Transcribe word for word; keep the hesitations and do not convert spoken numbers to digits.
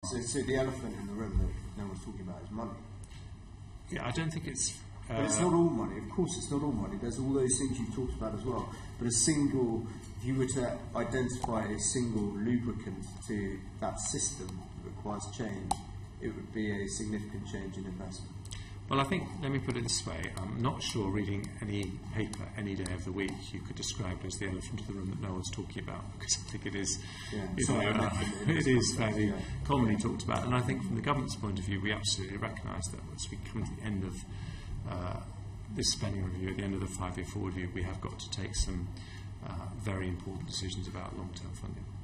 So, so the elephant in the room that no one's talking about is money. Yeah, I don't think it's... Uh, but it's not all money. Of course it's not all money. There's all those things you've talked about as well. But a single, if you were to identify a single lubricant to that system that requires change, it would be a significant change in investment. Well, I think, let me put it this way, I'm not sure reading any paper any day of the week you could describe as the elephant in the room that no one's talking about, because I think it is, yeah, you sorry, know, uh, it is fairly yeah. commonly talked about. And I think from the government's point of view, we absolutely recognise that as we come to the end of uh, this spending review, at the end of the five-year forward review, we have got to take some uh, very important decisions about long-term funding.